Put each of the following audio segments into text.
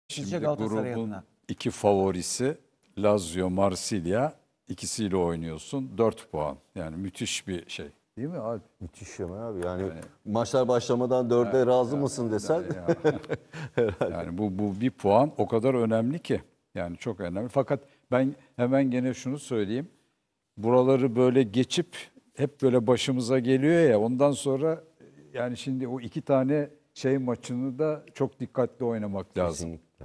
Sizce Şimdi Galatasaray grubun adına? iki favorisi Lazio, Marsilya, ikisiyle oynuyorsun. 4 puan. Yani müthiş bir şey. Değil mi abi? Müthiş ama abi yani maçlar başlamadan 4'e razı mısın desen Yani bu bir puan o kadar önemli ki. Yani çok önemli. Fakat ben hemen gene şunu söyleyeyim. Buraları böyle geçip hep böyle başımıza geliyor ya, ondan sonra yani şimdi o iki tane şey maçını da çok dikkatli oynamak lazım. kesinlikle.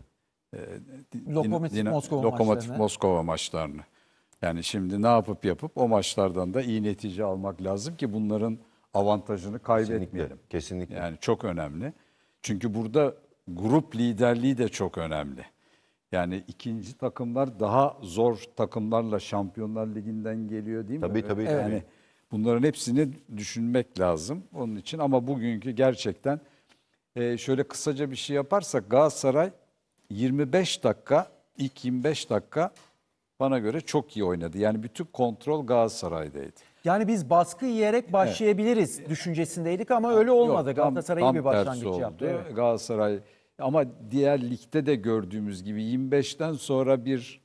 Lokomotiv Moskova Lokomotiv maçlarını. Moskova maçlarını. Yani şimdi ne yapıp o maçlardan da iyi netice almak lazım ki bunların avantajını kaybetmeyelim. Kesinlikle. Yani çok önemli. Çünkü burada grup liderliği de çok önemli. Yani ikinci takımlar daha zor takımlarla Şampiyonlar Ligi'nden geliyor değil mi? Tabii. Yani bunların hepsini düşünmek lazım onun için. Ama bugünkü gerçekten şöyle kısaca bir şey yaparsak Galatasaray 25 dakika, ilk 25 dakika bana göre çok iyi oynadı. Yani bütün kontrol Galatasaray'daydı. Yani biz baskı yiyerek başlayabiliriz düşüncesindeydik ama öyle olmadı. Yok, Galatasaray iyi tam bir tersi başlangıç oldu. yaptı. Evet. Galatasaray ama diğer ligde de gördüğümüz gibi 25'ten sonra bir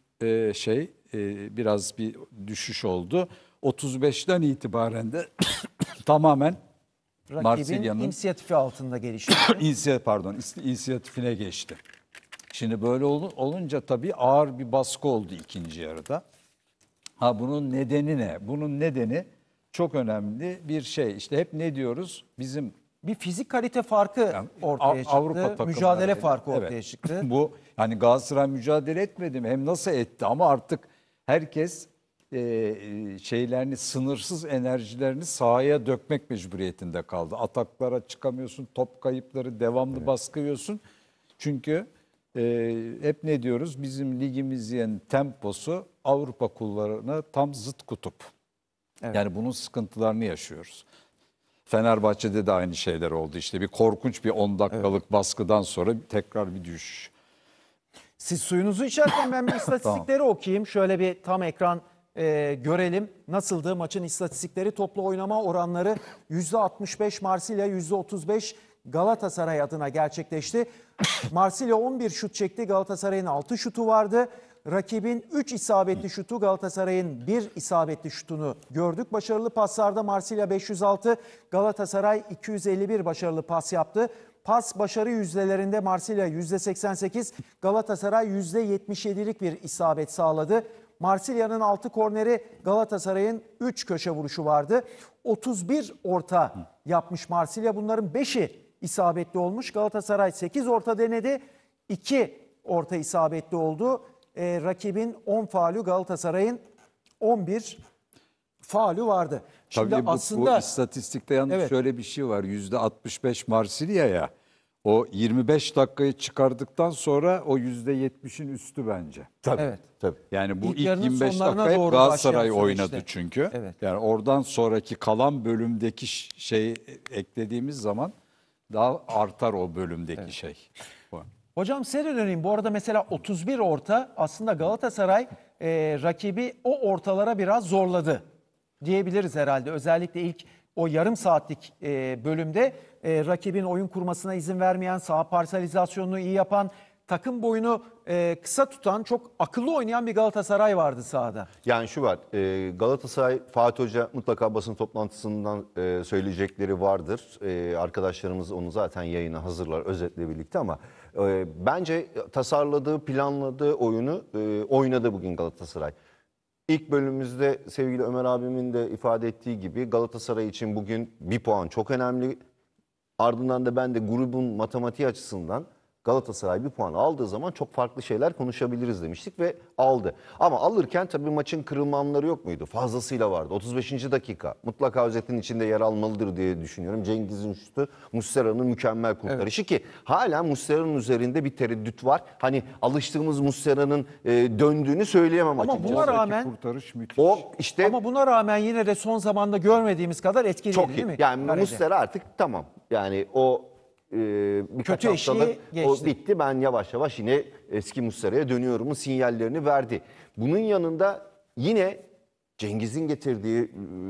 biraz bir düşüş oldu. 35'ten itibaren de tamamen Rakibin Marsilya'nın inisiyatifi altında gelişti. inisiyatifine geçti. Şimdi böyle olunca tabii ağır bir baskı oldu ikinci yarıda. Bunun nedeni ne? Bunun nedeni çok önemli bir şey. İşte hep ne diyoruz? Bizim Bir fizik kalite farkı ortaya çıktı. Avrupa takımları. Mücadele farkı Evet. ortaya çıktı. Bu hani Galatasaray mücadele etmedi mi? Hem nasıl etti ama artık herkes şeylerini, sınırsız enerjilerini sahaya dökmek mecburiyetinde kaldı. Ataklara çıkamıyorsun, top kayıpları devamlı baskılıyorsun. Çünkü hep ne diyoruz? Bizim ligimizin temposu Avrupa kullarına tam zıt kutup. Evet. Yani bunun sıkıntılarını yaşıyoruz. Fenerbahçe'de de aynı şeyler oldu. İşte bir korkunç bir 10 dakikalık baskıdan sonra tekrar bir düşüş. Siz suyunuzu içerken ben bir istatistikleri okuyayım. Şöyle bir tam ekran görelim. Nasıldı maçın istatistikleri? Toplu oynama oranları %65 Marsilya, %35 Galatasaray adına gerçekleşti. Marsilya 11 şut çekti. Galatasaray'ın 6 şutu vardı. Rakibin 3 isabetli şutu, Galatasaray'ın 1 isabetli şutunu gördük. Başarılı paslarda Marsilya 506, Galatasaray 251 başarılı pas yaptı. Pas başarı yüzdelerinde Marsilya %88, Galatasaray %77'lik bir isabet sağladı. Marsilya'nın 6 korneri, Galatasaray'ın 3 köşe vuruşu vardı. 31 orta yapmış Marsilya. Bunların 5'i isabetli olmuş. Galatasaray 8 orta denedi. 2 orta isabetli oldu. Rakibin 10 faulü, Galatasaray'ın 11 faulü vardı. Şimdi Tabii aslında bu istatistikte yalnız Evet. şöyle bir şey var. %65 Marsilya'ya o 25 dakikayı çıkardıktan sonra o %70'in üstü bence. Evet. Tabii. Yani bu İlk ilk yarının 25 sonlarına dakika hep doğru Galatasaray başlayan oynadı süreçte. çünkü. Evet. Yani oradan sonraki kalan bölümdeki şeyi eklediğimiz zaman daha artar o bölümdeki şey. Hocam size de döneyim. Bu arada mesela 31 orta aslında Galatasaray rakibi o ortalara biraz zorladı diyebiliriz herhalde. Özellikle ilk o yarım saatlik bölümde rakibin oyun kurmasına izin vermeyen, saha parselizasyonunu iyi yapan, takım boyunu kısa tutan, çok akıllı oynayan bir Galatasaray vardı sahada. Yani şu var, Galatasaray, Fatih Hoca mutlaka basın toplantısından söyleyecekleri vardır. Arkadaşlarımız onu zaten yayına hazırlar özetle birlikte ama bence tasarladığı, planladığı oyunu oynadı bugün Galatasaray. İlk bölümümüzde sevgili Ömer abimin de ifade ettiği gibi Galatasaray için bugün bir puan çok önemli. Ardından da ben de grubun matematiği açısından Galatasaray bir puan aldığı zaman çok farklı şeyler konuşabiliriz demiştik ve aldı. Ama alırken tabii maçın kırılma anları yok muydu? Fazlasıyla vardı. 35. dakika mutlaka özetin içinde yer almalıdır diye düşünüyorum. Cengiz'in şutu, Muslera'nın mükemmel kurtarışı ki hala Muslera'nın üzerinde bir tereddüt var. Hani alıştığımız Muslera'nın döndüğünü söyleyemem Ama açıkçası. buna rağmen Kurtarış müthiş. O işte ama buna rağmen yine de son zamanda görmediğimiz kadar etkili çok değil iyi. mi? Yani Kalede. Muslera artık tamam. Yani o birkaç Kötü eşiği haftadır geçti. o bitti. Ben yavaş yavaş yine eski Muslera'ya dönüyorumun sinyallerini verdi. Bunun yanında yine Cengiz'in getirdiği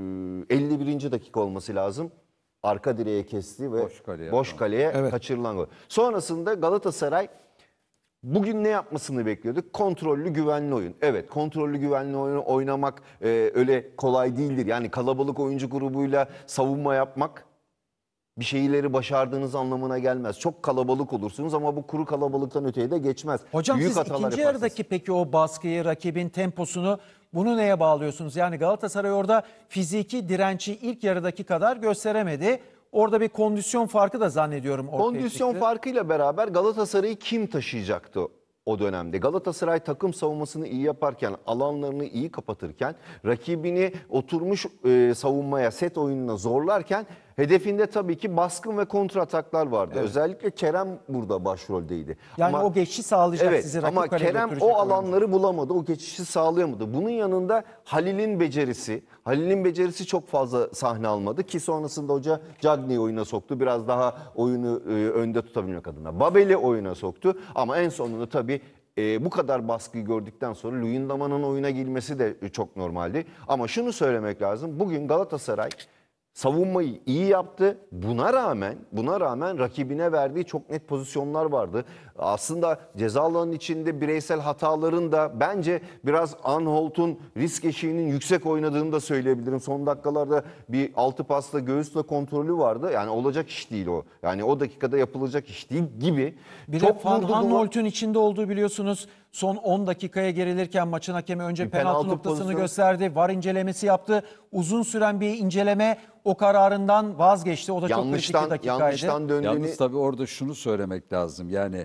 51. dakika olması lazım. Arka direğe kesti ve Boş kaleye kaçırılan gol. Sonrasında Galatasaray Bugün ne yapmasını bekliyorduk? Kontrollü güvenli oyun. Evet, kontrollü güvenli oyunu oynamak öyle kolay değildir. Yani kalabalık oyuncu grubuyla savunma yapmak bir şeyleri başardığınız anlamına gelmez. Çok kalabalık olursunuz ama bu kuru kalabalıktan öteye de geçmez. Hocam Büyük siz hatalar ikinci yaparsınız. yarıdaki peki o baskıyı, rakibin temposunu bunu neye bağlıyorsunuz? Yani Galatasaray orada fiziki direnci ilk yarıdaki kadar gösteremedi. Orada bir kondisyon farkı da zannediyorum ortaya Kondisyon çıktı. farkıyla beraber Galatasaray'ı kim taşıyacaktı o dönemde? Galatasaray takım savunmasını iyi yaparken, alanlarını iyi kapatırken, rakibini oturmuş savunmaya, set oyununa zorlarken hedefinde tabii ki baskın ve kontrataklar vardı. Özellikle Kerem burada başroldeydi. Yani o geçişi sağlayacak Evet, sizi rakip ama kaleye Kerem götürecek o oyuncu. alanları bulamadı, o geçişi sağlayamadı. Bunun yanında Halil'in becerisi çok fazla sahne almadı ki sonrasında hoca Cagney'i oyuna soktu. Biraz daha oyunu önde tutabilmek adına. Babel'i oyuna soktu ama en sonunda tabii bu kadar baskıyı gördükten sonra Luyendama'nın oyuna girmesi de çok normaldi. Ama şunu söylemek lazım. Bugün Galatasaray savunmayı iyi yaptı. Buna rağmen rakibine verdiği çok net pozisyonlar vardı. Aslında ceza alanının içinde bireysel hataların da bence biraz Anholt'un risk eşiğinin yüksek oynadığını da söyleyebilirim. Son dakikalarda bir 6 pasla göğüsle kontrolü vardı. Yani olacak iş değil o. Yani o dakikada yapılacak iş değil gibi. Bir Çok de Van vurdu Aanholt'un içinde olduğu biliyorsunuz. Son 10 dakikaya gerilirken maçın hakemi önce Bir penaltı penaltı noktasını pozisyonu. gösterdi. VAR incelemesi yaptı. Uzun süren bir inceleme o kararından vazgeçti. O da çok kritik bir dakikaydı. yanlıştan döndüğünü Yalnız tabii orada şunu söylemek lazım. Yani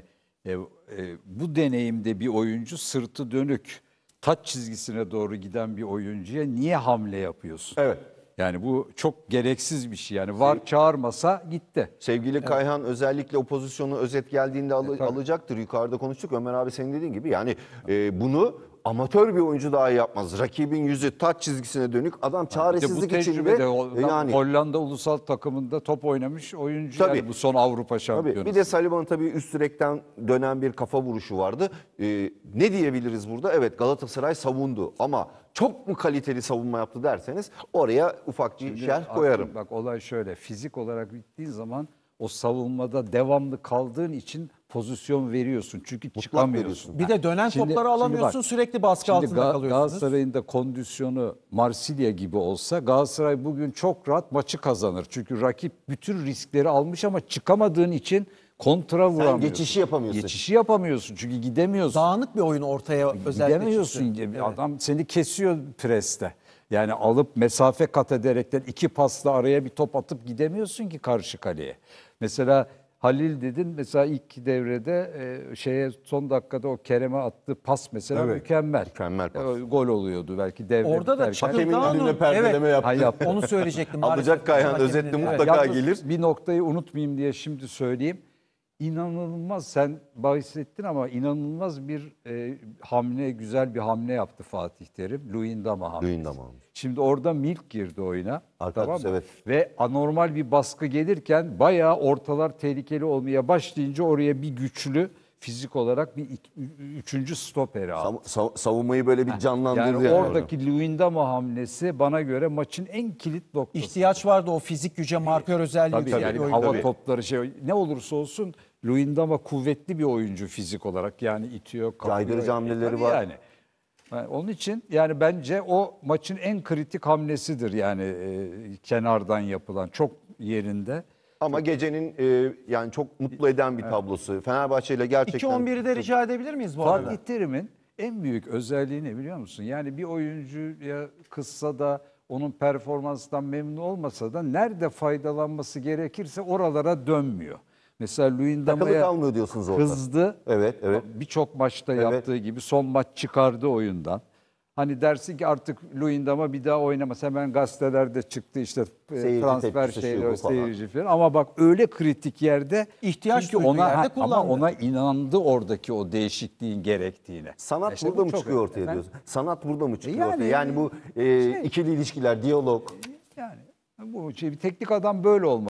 bu deneyimde bir oyuncu sırtı dönük, taç çizgisine doğru giden bir oyuncuya niye hamle yapıyorsun? Evet. Yani bu çok gereksiz bir şey. Yani VAR çağırmasa gitti. Sevgili Kayhan özellikle o pozisyonu özet geldiğinde alacaktır. Yukarıda konuştuk. Ömer abi senin dediğin gibi yani bunu amatör bir oyuncu daha yapmaz. Rakibin yüzü taç çizgisine dönük. Adam Bir de bu çaresizlik içinde tecrübede yani Hollanda ulusal takımında top oynamış oyuncu Tabii. yani bu son Avrupa şampiyonu. tabii bir de Saliba'nın tabii üst direkten dönen bir kafa vuruşu vardı. Ne diyebiliriz burada? Evet Galatasaray savundu ama çok mu kaliteli savunma yaptı derseniz oraya ufak bir şerh koyarım. Bak olay şöyle, fizik olarak bittiğin zaman o savunmada devamlı kaldığın için pozisyon veriyorsun. Çünkü çıkamıyorsun. veriyorsun. Bir de dönen topları alamıyorsun, sürekli baskı altında kalıyorsunuz. Galatasaray'ın da kondisyonu Marsilya gibi olsa Galatasaray bugün çok rahat maçı kazanır. Çünkü rakip bütün riskleri almış ama çıkamadığın için kontra vuramıyorsun. geçişi yapamıyorsun. Geçişi yapamıyorsun çünkü gidemiyorsun. Dağınık bir oyun ortaya özellikle Gidemiyorsun. çıktı. Adam seni kesiyor preste. Yani alıp mesafe kat ederekten iki pasla araya bir top atıp gidemiyorsun ki karşı kaleye. Mesela Halil dedin mesela ilk devrede son dakikada o Kerem'e attığı pas mesela mükemmel. Mükemmel pas. Gol oluyordu belki devre Orada da biterken. çıkıldı Hakemin önüne perdeleme yaptı. Ha, yaptı. Onu söyleyecektim. Alacak Maalesef Kayhan hakeminin özetle önüne. mutlaka Yalnız gelir. bir noktayı unutmayayım diye şimdi söyleyeyim. İnanılmaz sen bahsettin ama inanılmaz bir hamle, güzel bir hamle yaptı Fatih Terim. Luyendama hamlesi. Luyendama. Şimdi orada Milk girdi oyuna. Arkadaş, mı? evet. Ve anormal bir baskı gelirken bayağı ortalar tehlikeli olmaya başlayınca oraya bir güçlü fizik olarak bir üçüncü stoperi aldı. Savunmayı böyle bir canlandırdı. Yani oradaki Luyendama hamlesi bana göre maçın en kilit noktası. İhtiyaç vardı o fizik güce, markör özelliği Tabii yüksek yani bir oyuncu. hava topları ne olursa olsun Luyendama kuvvetli bir oyuncu fizik olarak yani itiyor, kapıyor. Caydırıcı hamleleri Tabii var. Yani. Onun için yani bence o maçın en kritik hamlesidir yani kenardan yapılan çok yerinde. Ama gecenin yani çok mutlu eden bir tablosu. Fenerbahçe ile gerçekten 2-11'i de rica edebilir miyiz bu arada? Fatih Terim'in en büyük özelliği ne biliyor musun? Yani bir oyuncuya kızsa da onun performansından memnun olmasa da nerede faydalanması gerekirse oralara dönmüyor. Mesela takılı Luyendama'ya kalmıyor diyorsunuz orada. kızdı. Evet, evet. Birçok maçta Evet. yaptığı gibi son maç çıkardı oyundan. Hani dersin ki artık Luyendama bir daha oynamaz. Hemen gazetelerde çıktı işte Seyirci transfer tepkisi, şu şeyleri, bu falan. seyirci falan. Ama bak öyle kritik yerde İhtiyaç çünkü duyduğu ona yerde ama kullandı. ona inandı oradaki o değişikliğin gerektiğine. Sanat İşte burada bu mı çok çıkıyor ortaya önemli. diyorsun? Sanat burada mı çıkıyor Yani- ortaya? Yani bu ikili ilişkiler, diyalog. Yani bu bir teknik adam böyle olmalı.